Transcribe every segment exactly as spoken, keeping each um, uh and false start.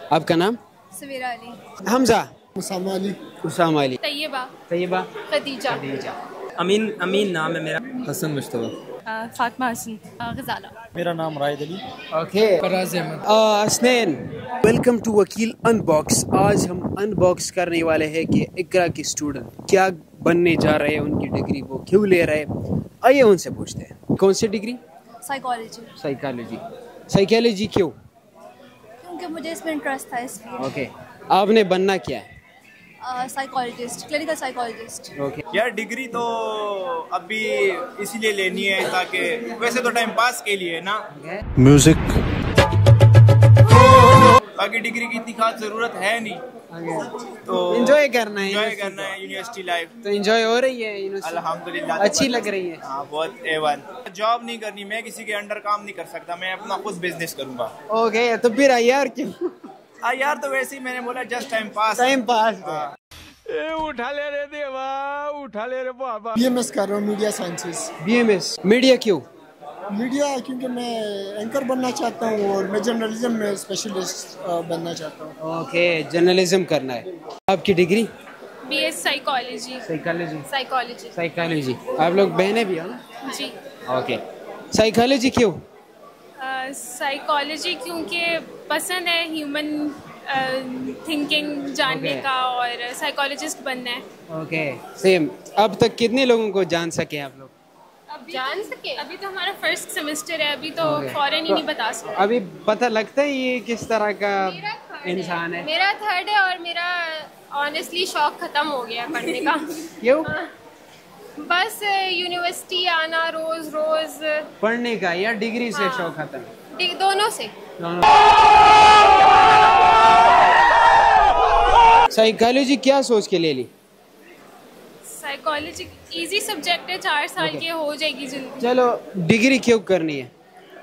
आपका नाम? सवेरा अली। हमजा। उसामा अली। उसामा अली। तैयबा। तैयबा। खदीजा। खदीजा। अमीन अमीन नाम है मेरा। हसन मुश्तबा। फातिमा हसन। गजाला। मेरा नाम Raed Ali. Okay. Faraz Ahmed. Hasnain. Welcome to Vakeel unbox. आज हम अनबॉक्स करने वाले हैं कि इकरा के स्टूडेंट क्या बनने जा रहे हैं, उनकी डिग्री वो क्यों ले रहे हैं। आइए उनसे पूछते हैं। कौन सी डिग्री? साइकोलॉजी। साइकोलॉजी। साइकोलॉजी क्यों? क्योंकि मुझे इसमें इंटरेस्ट था इसलिए। ओके। आपने बनना क्या है? Psychologist, clinical psychologist. ओके। यार डिग्री तो अभी इसीलिए लेनी है ताकि वैसे तो टाइम पास के लिए ना, म्यूजिक। बाकी डिग्री की इतनी खास जरूरत है नहीं, तो एंजॉय करना है। एंजॉय करना है यूनिवर्सिटी लाइफ। तो एंजॉय हो रही है यूनिवर्सिटी? अल्हम्दुलिल्लाह अच्छी लग रही है। हाँ बहुत ए वन। जॉब नहीं करनी, मैं किसी के अंडर काम नहीं कर सकता, मैं अपना खुद बिजनेस करूंगा। ओके तो फिर यार क्यों? हाँ यार तो वैसे ही मैंने बोला just time pass. Time pass. ए उठा ले रे देवा, उठा ले रे बाबा। बीएमएस कर रहा हूँ, मीडिया साइंसेस। बीएमएस मीडिया क्यों? मीडिया क्योंकि मैं एंकर बनना चाहता हूँ और मैं जर्नलिज्म में स्पेशलिस्ट बनना चाहता हूँ। ओके जर्नलिज्म करना है। आपकी degree? BS psychology. Psychology. Psychology. Psychology. आप लोग बहने भी हो ना? जी। ओके। साइकोलॉजी क्यों? साइकोलॉजी क्योंकि पसंद है ह्यूमन थिंकिंग जानने Okay. का और साइकोलॉजिस्ट बनना है। Okay same. अब तक कितने लोगों को जान सके आप लोग? अभी जान सके? अभी तो हमारा फर्स्ट सेमेस्टर है, अभी तो Okay. फौरन ही तो नहीं बता सकते। अभी पता लगता है ये किस तरह का इंसान है? मेरा थर्ड है और मेरा ऑनेस्टली शौक खत्म हो गया पढ़ने का। क्यों? बस यूनिवर्सिटी आना रोज रोज पढ़ने का या डिग्री से हाँ। शौक खत्म? दि- दोनों से। साइकोलॉजी क्या सोच के ले ली? साइकोलॉजी इजी सब्जेक्ट है, चार साल Okay. के हो जाएगी जिंदगी। चलो डिग्री क्यों करनी है?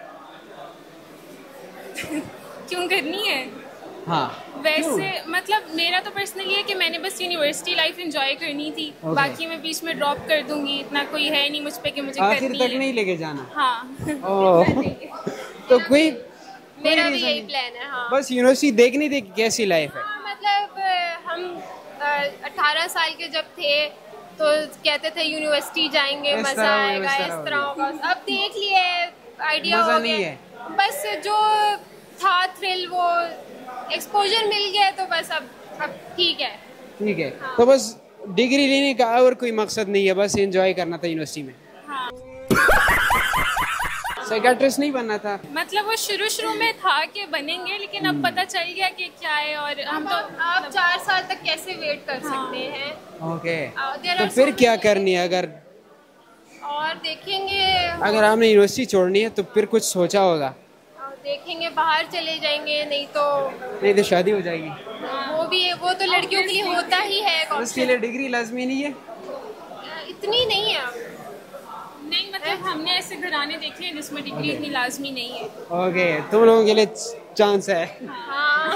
क्यों करनी है? हाँ वैसे मतलब मेरा तो पर्सनली है कि मैंने बस यूनिवर्सिटी लाइफ एंजॉय करनी थी। Okay. बाकी मैं बीच में ड्रॉप कर दूंगी, इतना कोई है नहीं मुझ पे कि मुझे आखिर करनी तक है। नहीं लेके जाना? हाँ। ओह तो कोई मेरा कोई भी reason यही नहीं। प्लान है। हाँ बस यूनिवर्सिटी देखनी थी कि कैसी लाइफ है। हाँ, मतलब अ, हम अठारह साल के जब थे तो कहते थे यूनिवर्सिटी जाएंगे इस मजा तरह हो गया, आएगा, इस इस तरह हो तरह होगा। अब देख लिए आइडिया मजा हो नहीं गया, है। बस जो था थ्रिल वो एक्सपोजर मिल गया तो बस अब अब ठीक है। ठीक है। हाँ। तो बस डिग्री लेने का और कोई मकसद नहीं है, बस एंजॉय करना था यूनिवर्सिटी में। हाँ। साइकियाट्रिस्ट नहीं बनना था? मतलब वो शुरू शुरू में था कि बनेंगे, लेकिन अब पता चल गया कि क्या है। और हम तो आप चार साल तक कैसे वेट कर सकते हैं। ओके There तो are फिर so क्या many- करनी है? अगर और देखेंगे अगर आपने यूनिवर्सिटी छोड़नी है तो फिर कुछ सोचा होगा? और देखेंगे बाहर चले जाएंगे, नहीं तो नहीं तो शादी हो जाएगी। वो भी है, वो तो लड़कियों के लिए होता ही है एक उसके option। लिए डिग्री लाजमी नहीं है? इतनी नहीं है नहीं, मतलब हमने ऐसे घराने देखे हैं जिसमें डिग्री इतनी लाजमी नहीं है। ओके तुम लोगों के लिए चांस है। हाँ।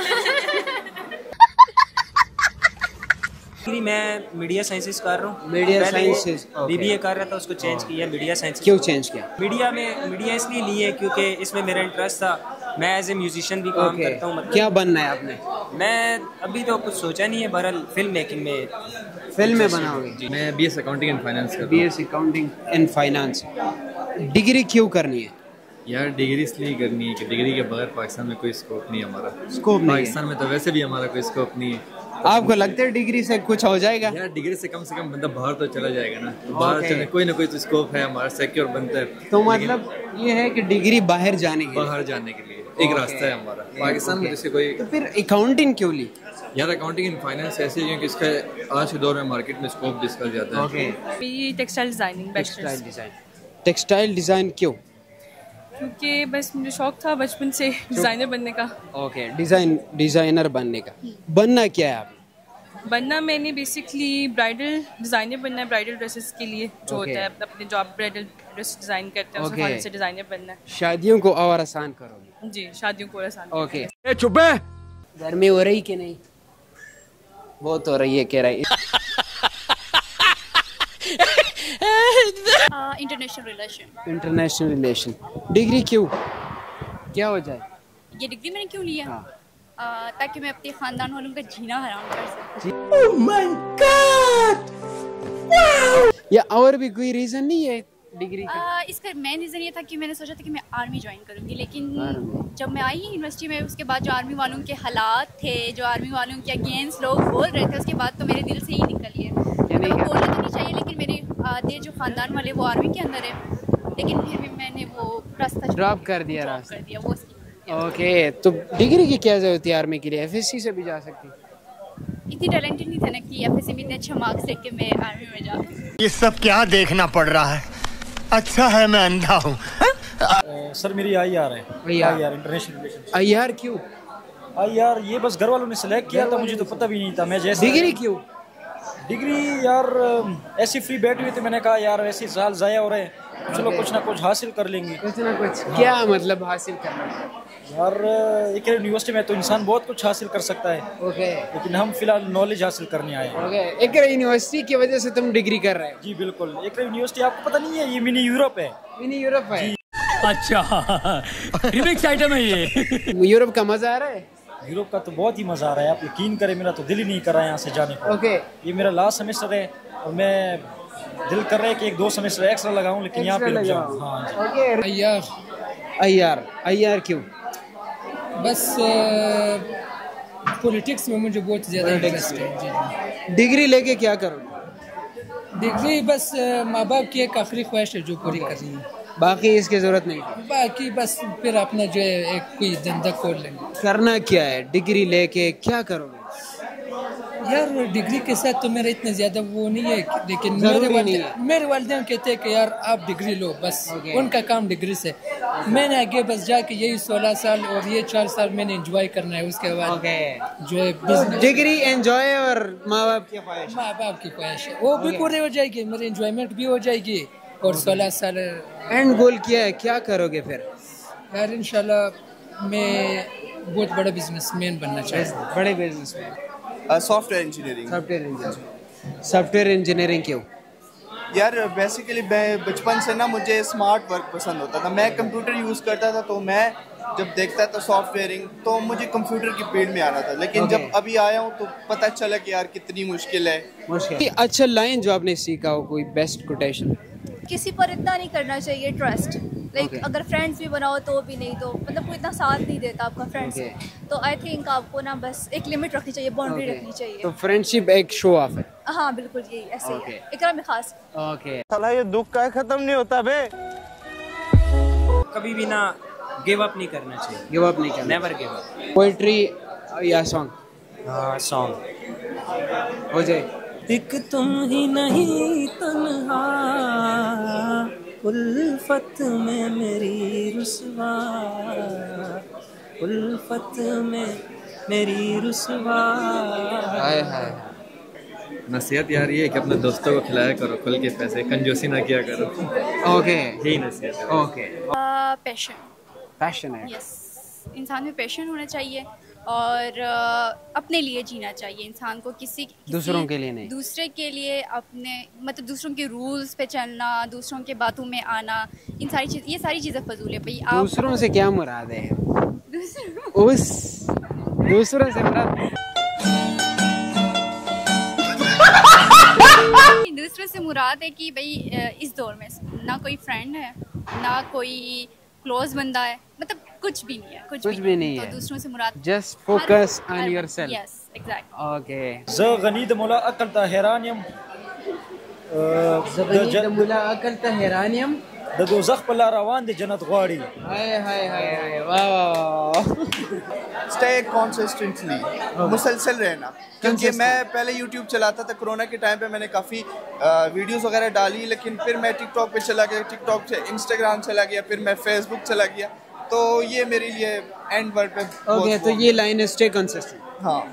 डिग्री मैं मीडिया साइंसेस कर रहा हूँ। मीडिया पहले साइंसेस, okay. बीबीए कर रहा था, उसको चेंज किया मीडिया साइंसेस। क्यों चेंज किया? मीडिया में मीडिया इसलिए ली है क्योंकि इसमें मेरा इंटरेस्ट था। मैं एज ए म्यूजिशियन भी काम ओके करता हूँ। मतलब क्या बनना है आपने? मैं अभी तो कुछ सोचा नहीं है, बहरहाल फिल्म मेकिंग में फिल्म में बनाओगे? मैं बीएस अकाउंटिंग एंड फाइनेंस कर रहा B S accounting and finance. Degree क्यों करनी है? हूँ। यार डिग्री इसलिए करनी है कि डिग्री के बगैर पाकिस्तान में कोई स्कोप नहीं है हमारा। स्कोप नहीं है? पाकिस्तान में तो वैसे भी हमारा कोई स्कोप नहीं है। आपको लगता है डिग्री से कुछ हो जाएगा? यार डिग्री से कम से कम बंदा बाहर तो चला जाएगा ना। बाहर Okay. चले कोई ना कोई तो स्कोप है हमारा, सिक्योर बनता है। तो मतलब ये है कि डिग्री बाहर जाने के लिए? बाहर जाने के लिए एक Okay. रास्ता है हमारा। पाकिस्तान में Okay. जैसे कोई तो फिर अकाउंटिंग क्यों ली? यार अकाउंटिंग एंड फाइनेंस ऐसे ही है कि इसका आज के दौर में मार्केट में स्कोप डिस्कस जाता है। Okay textile designing textile bachelors, design. Textile design क्यों? क्योंकि बस मुझे शौक था बचपन से डिज़ाइनर बनने का। ओके डिजाइन डिजाइनर बनने का। बनना क्या है आप? बनना मैंने बेसिकली ब्राइडल डिज़ाइनर बनना है, ब्राइडल ड्रेसेस के लिए जो Okay. होता है अपने जो आप ब्राइडल ड्रेस डिज़ाइन करते हैं Okay. उसमें से डिज़ाइनर बनना है। शादियों को और आसान करोगे? जी, शादियों को आसान। ओके ए चुप है। गर्मी हो रही कि नहीं? बहुत हो रही है कह रही। International relation. International relation. Degree क्यों? क्या हो जाए? ये डिग्री मैंने क्यों लिया? हाँ। ताकि मैं अपने खानदान वालों का जीना हराम कर सकूं। Oh my God! Wow! या और भी कोई रीजन नहीं है डिग्री का? आ, इसका मेन रीज़न ये था कि मैंने सोचा था कि मैं आर्मी ज्वाइन करूँगी, लेकिन जब मैं आई यूनिवर्सिटी में उसके बाद जो आर्मी वालों के हालात थे, जो आर्मी वालों के अगेंस्ट लोग बोल रहे थे, उसके बाद तो मेरे दिल से ही निकल गए। तो बोलना तो नहीं चाहिए, लेकिन मेरे आधे जो खानदान वाले वो आर्मी के अंदर है, लेकिन फिर भी मैंने वो रास्ता ड्रॉप कर दिया रास्ता कर दिया वो। ओके, तो डिग्री की क्या जरूरत है आर्मी के लिए? एफएससी से भी जा सकती। इतनी टैलेंटेड नहीं था ना कि एफएससी में इतने अच्छे मार्क्स लेके मैं आर्मी में जाऊँ। ये सब क्या देखना पड़ रहा है? अच्छा है मैं अंधा हूँ। सर मेरी आई आर है, I R international relations. I R क्यों? आई आर ये बस घर वालों ने सिलेक्ट किया था, मुझे तो पता भी नहीं था। मैं जैसे डिग्री क्यों? डिग्री यार ऐसी फ्री बैठी हुई थी, मैंने कहा यार ऐसे साल जाया हो रहे हैं, चलो कुछ ना कुछ हासिल कर लेंगे। कुछ ना कुछ क्या मतलब हासिल करना? यार एक यूनिवर्सिटी में तो इंसान बहुत कुछ हासिल कर सकता है। ओके, लेकिन हम फिलहाल नॉलेज हासिल करने आए हैं। ओके, एक यूनिवर्सिटी की वजह से तुम डिग्री कर रहे हो? जी बिल्कुल। एक यूनिवर्सिटी आपको पता नहीं है, ये मिनी यूरोप है। मिनी यूरोप है? अच्छा, रिमिक्स आइटम है ये। यूरोप का मजा आ रहा है? यूरोप का तो बहुत ही मजा आ रहा है, आप यकीन करें मेरा तो दिल ही नहीं कर रहा है यहाँ से जाने को। ओके, ये मेरा लास्ट सेमेस्टर है और मैं दिल कर रहा है कि एक दो सेमेस्टर एक्स्ट्रा लगाऊं, लेकिन यहाँ पे रुक जाऊं। हाँ ओके। अय्यार अय्यार अय्यार क्यों? बस पॉलिटिक्स में मुझे बहुत ज़्यादा इंटरेस्ट है। जी। डिग्री लेके क्या करोगे? डिग्री बस माँ बाप की एक आखिरी ख्वाहिश है जो पूरी कर रही है, बाकी इसकी जरूरत नहीं। बाकी बस फिर अपना जो है एक कोई धंधा खोल लेंगे। करना क्या है डिग्री लेके, क्या करोगे? यार डिग्री के साथ तो मेरा इतना ज्यादा वो नहीं है, लेकिन जरूरी मेरे नहीं वाले मेरे वालिदैन कहते हैं कि यार आप डिग्री लो, बस उनका काम डिग्री से। मैंने आगे बस जाके यही सोलह साल और ये चार साल मैंने एंजॉय करना है, उसके बाद जो है बिजनेस। डिग्री एंजॉय और माँ बाप की ख्वाहिश, माँ बाप की ख्वाहिश है वो भी पूरी हो जाएगी, मेरी एंजॉयमेंट भी हो जाएगी और सोलह साल। एंड गोल क्या है, क्या करोगे फिर? यार इंशाल्लाह मैं बहुत बड़ा बिजनेसमैन बनना चाहता हूँ। बड़े businessman? Software engineering. Software engineering. Software engineering क्यों? यार बेसिकली मैं बचपन से ना मुझे स्मार्ट वर्क पसंद होता था, मैं कंप्यूटर यूज़ करता था, तो मैं जब देखता था सॉफ्टवेयरिंग तो मुझे कंप्यूटर की फील्ड में आना था, लेकिन okay. जब अभी आया हूँ तो पता चला कि यार कितनी मुश्किल है। मुश्किल। अच्छा लाइन जो आपने सीखा हो, कोई बेस्ट कोटेशन? किसी पर इतना नहीं करना चाहिए ट्रस्ट, लाइक okay. अगर फ्रेंड्स भी बनाओ तो भी नहीं, तो मतलब कोई इतना साथ नहीं देता आपका फ्रेंड्स okay. तो आई थिंक आपको ना बस एक लिमिट रखनी चाहिए, बाउंड्री okay. रखनी चाहिए। तो फ्रेंडशिप एक शो ऑफ है? हाँ बिल्कुल, यही ऐसे okay. ही है, इकराम में खास। ओके। साला ये दुख का खत्म नहीं होता बे। कभी भी ना गिव अप नहीं करना चाहिए। गिव अप नहीं करना, नेवर गिव अप। पोएट्री या सॉन्ग? हाँ सॉन्ग हो जाए। एक तुम ही नहीं तन्हा उल्फत में मेरी रुसवा, उल्फत में मेरी रुसवा। हाय हाय। नसीहत यार ये है कि अपने दोस्तों को खिलाया करो, खुल के पैसे कंजूसी ना किया करो। ओके, यही नसीहत है। ओके। पैशन पैशन है? यस, इंसान में पैशन होना चाहिए और अपने लिए जीना चाहिए इंसान को, किसी, किसी दूसरों के लिए नहीं। दूसरे के लिए अपने मतलब दूसरों के रूल्स पे चलना, दूसरों के बातों में आना, इन सारी चीज, ये सारी चीजें फजूल है भाई। आप दूसरों से क्या मुराद है? उस दूसरों से मुराद दूसरों से मुराद है कि भाई इस दौर में ना कोई फ्रेंड है, ना कोई क्लोज बंदा है, मतलब कुछ भी नहीं है, कुछ, कुछ भी, भी नहीं तो है। दूसरों से मुराद just focus on yourself. Yes exactly. Okay. ज गनीद मुला अकल ता हैरानियम, ज गनीद मुला अकल ता हैरानियम, द दोज़ख पर ला रवान दे जन्नत गवाड़ी। हाय हाय हाय, वाह वाह। स्टे कॉन्सिस्टेंटली, मुसलसल रहना, क्योंकि मैं पहले यूट्यूब चलाता था, कोरोना के टाइम पे मैंने काफ़ी वीडियोस वगैरह डाली, लेकिन फिर मैं टिकटॉक पे चला गया, टिकटॉक से इंस्टाग्राम चला गया, फिर मैं फेसबुक चला गया, तो ये मेरे लिए एंड वर्ड पे। ओके, तो ये लाइन है स्टे कंसिस्टेंट। हाँ।